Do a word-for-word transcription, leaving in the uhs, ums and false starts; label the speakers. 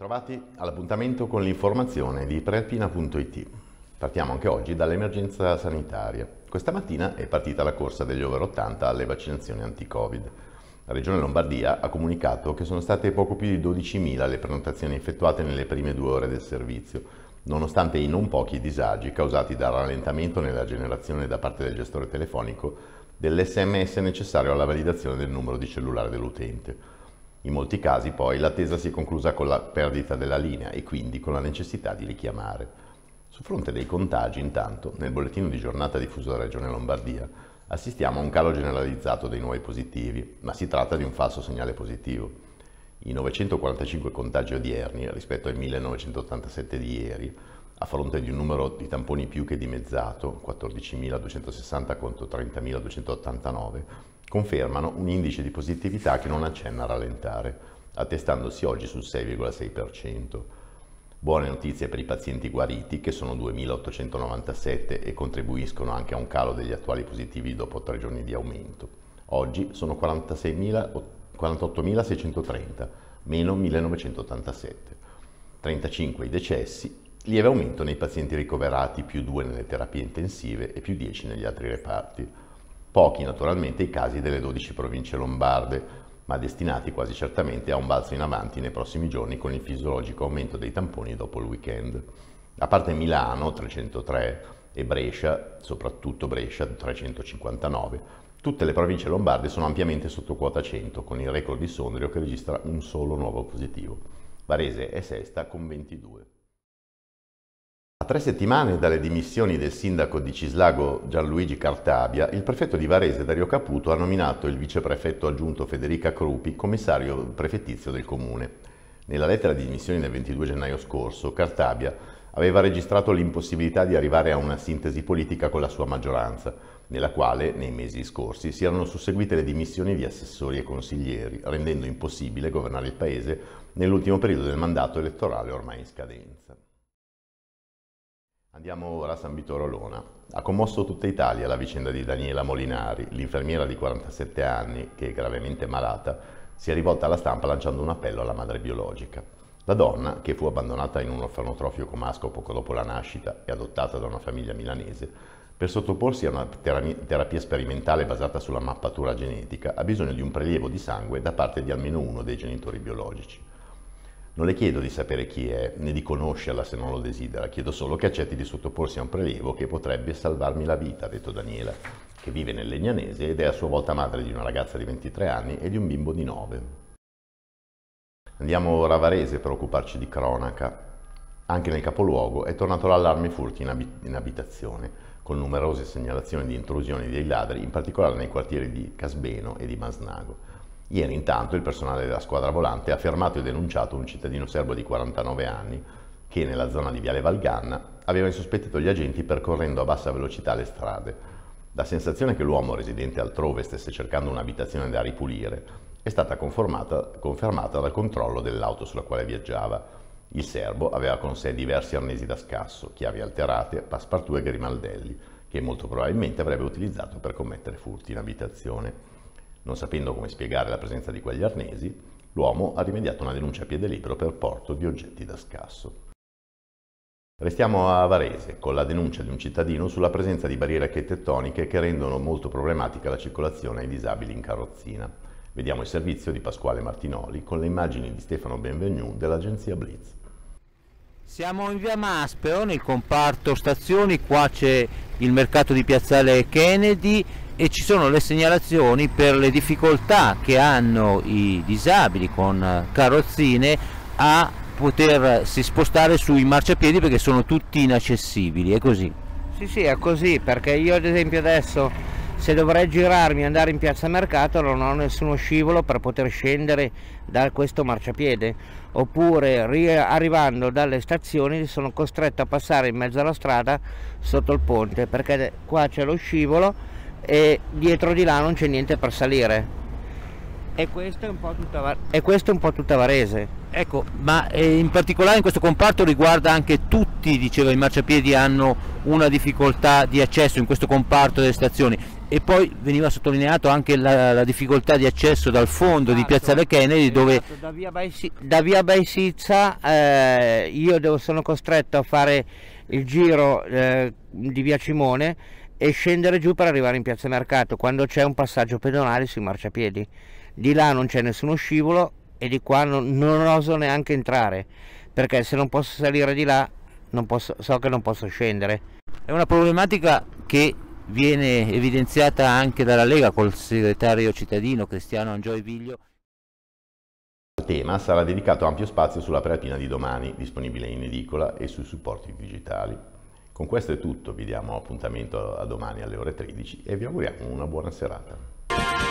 Speaker 1: Ritrovati all'appuntamento con l'informazione di prealpina punto it. Partiamo anche oggi dall'emergenza sanitaria. Questa mattina è partita la corsa degli over ottanta alle vaccinazioni anti-Covid. La Regione Lombardia ha comunicato che sono state poco più di dodicimila le prenotazioni effettuate nelle prime due ore del servizio, nonostante i non pochi disagi causati dal rallentamento nella generazione da parte del gestore telefonico dell'esse emme esse necessario alla validazione del numero di cellulare dell'utente. In molti casi poi l'attesa si è conclusa con la perdita della linea e quindi con la necessità di richiamare. Sul fronte dei contagi, intanto, nel bollettino di giornata diffuso dalla Regione Lombardia, assistiamo a un calo generalizzato dei nuovi positivi, ma si tratta di un falso segnale positivo. I novecentoquarantacinque contagi odierni rispetto ai millenovecentottantasette di ieri, a fronte di un numero di tamponi più che dimezzato, quattordicimiladuecentosessanta contro trentamiladuecentoottantanove, confermano un indice di positività che non accenna a rallentare, attestandosi oggi sul sei virgola sei per cento. Buone notizie per i pazienti guariti, che sono duemilaottocentonovantasette e contribuiscono anche a un calo degli attuali positivi dopo tre giorni di aumento. Oggi sono quarantottomilaseicentotrenta, meno millenovecentottantasette. trentacinque i decessi, lieve aumento nei pazienti ricoverati, più due nelle terapie intensive e più dieci negli altri reparti. Pochi naturalmente i casi delle dodici province lombarde, ma destinati quasi certamente a un balzo in avanti nei prossimi giorni con il fisiologico aumento dei tamponi dopo il weekend. A parte Milano, trecentotré, e Brescia, soprattutto Brescia, trecentocinquantanove, tutte le province lombarde sono ampiamente sotto quota cento, con il record di Sondrio che registra un solo nuovo positivo. Varese è sesta con ventidue. A tre settimane dalle dimissioni del sindaco di Cislago Gianluigi Cartabia, il prefetto di Varese Dario Caputo ha nominato il viceprefetto aggiunto Federica Crupi commissario prefettizio del comune. Nella lettera di dimissioni del ventidue gennaio scorso, Cartabia aveva registrato l'impossibilità di arrivare a una sintesi politica con la sua maggioranza, nella quale, nei mesi scorsi, si erano susseguite le dimissioni di assessori e consiglieri, rendendo impossibile governare il paese nell'ultimo periodo del mandato elettorale ormai in scadenza. Andiamo ora a San Vittorio Olona. Ha commosso tutta Italia la vicenda di Daniela Molinari, l'infermiera di quarantasette anni, che è gravemente malata, si è rivolta alla stampa lanciando un appello alla madre biologica. La donna, che fu abbandonata in un orfanotrofio comasco poco dopo la nascita e adottata da una famiglia milanese, per sottoporsi a una terapia sperimentale basata sulla mappatura genetica, ha bisogno di un prelievo di sangue da parte di almeno uno dei genitori biologici. Non le chiedo di sapere chi è, né di conoscerla se non lo desidera, chiedo solo che accetti di sottoporsi a un prelievo che potrebbe salvarmi la vita, ha detto Daniela, che vive nel Legnanese ed è a sua volta madre di una ragazza di ventitré anni e di un bimbo di nove. Andiamo ora a Varese per occuparci di cronaca. Anche nel capoluogo è tornato l'allarme furti in, abit- in abitazione, con numerose segnalazioni di intrusioni dei ladri, in particolare nei quartieri di Casbeno e di Masnago. Ieri intanto il personale della squadra volante ha fermato e denunciato un cittadino serbo di quarantanove anni che nella zona di Viale Valganna aveva insospettito gli agenti percorrendo a bassa velocità le strade. La sensazione che l'uomo residente altrove stesse cercando un'abitazione da ripulire è stata confermata dal controllo dell'auto sulla quale viaggiava. Il serbo aveva con sé diversi arnesi da scasso, chiavi alterate, passepartout e grimaldelli, che molto probabilmente avrebbe utilizzato per commettere furti in abitazione. Non sapendo come spiegare la presenza di quegli arnesi, l'uomo ha rimediato una denuncia a piede libero per porto di oggetti da scasso. Restiamo a Varese, con la denuncia di un cittadino sulla presenza di barriere architettoniche che rendono molto problematica la circolazione ai disabili in carrozzina. Vediamo il servizio di Pasquale Martinoli con le immagini di Stefano Benvenu dell'agenzia Blitz.
Speaker 2: Siamo in via Maspero, nel comparto stazioni, qua c'è il mercato di Piazzale Kennedy e ci sono le segnalazioni per le difficoltà che hanno i disabili con carrozzine a potersi spostare sui marciapiedi perché sono tutti inaccessibili, è così?
Speaker 3: Sì, sì, è così, perché io ad esempio adesso se dovrei girarmi e andare in piazza Mercato non ho nessuno scivolo per poter scendere da questo marciapiede, oppure arrivando dalle stazioni sono costretto a passare in mezzo alla strada sotto il ponte perché qua c'è lo scivolo e dietro di là non c'è niente per salire. E questo è un po' tutta, e questo è un po' tutta Varese.
Speaker 2: Ecco, ma eh, in particolare in questo comparto riguarda anche tutti, diceva, i marciapiedi hanno una difficoltà di accesso in questo comparto delle stazioni. e poi veniva sottolineato anche la, la difficoltà di accesso dal fondo di Piazzale Kennedy, dove
Speaker 3: esatto, da via Baisi, da via Baisizza eh, io devo, sono costretto a fare il giro eh, di via Cimone e scendere giù per arrivare in Piazza Mercato, quando c'è un passaggio pedonale sui marciapiedi. Di là non c'è nessuno scivolo e di qua non, non oso neanche entrare, perché se non posso salire di là non posso, so che non posso scendere.
Speaker 2: È una problematica che viene evidenziata anche dalla Lega col segretario cittadino Cristiano Angioy Viglio.
Speaker 1: Al tema sarà dedicato ampio spazio sulla Prealpina di domani, disponibile in edicola e sui supporti digitali. Con questo è tutto, vi diamo appuntamento a domani alle ore tredici e vi auguriamo una buona serata.